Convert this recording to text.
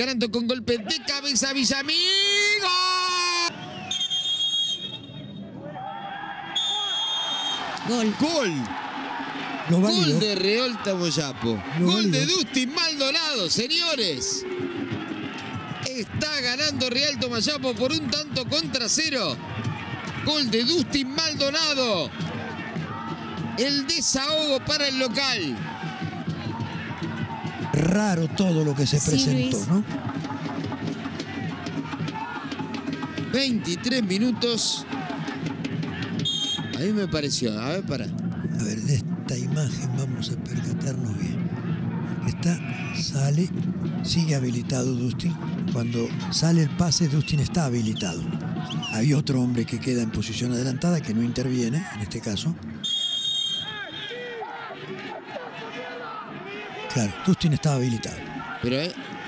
encarando con golpe de cabeza Villamil. Gol. ¡Gol! Gol de Reolta Boyapo. Gol de Dustin Maldonado, señores. Está ganando Rialto Mayapo por 1-0. Gol de Dustin Maldonado. El desahogo para el local. Raro todo lo que se presentó, Luis. ¿no? 23 minutos. A mí me pareció. A ver, para. A ver, de esta imagen vamos a percatarnos bien. Sale, sigue habilitado Dustin. Cuando sale el pase, Dustin está habilitado. Hay otro hombre que queda en posición adelantada que no interviene, en este caso. Claro, Dustin estaba habilitado. Pero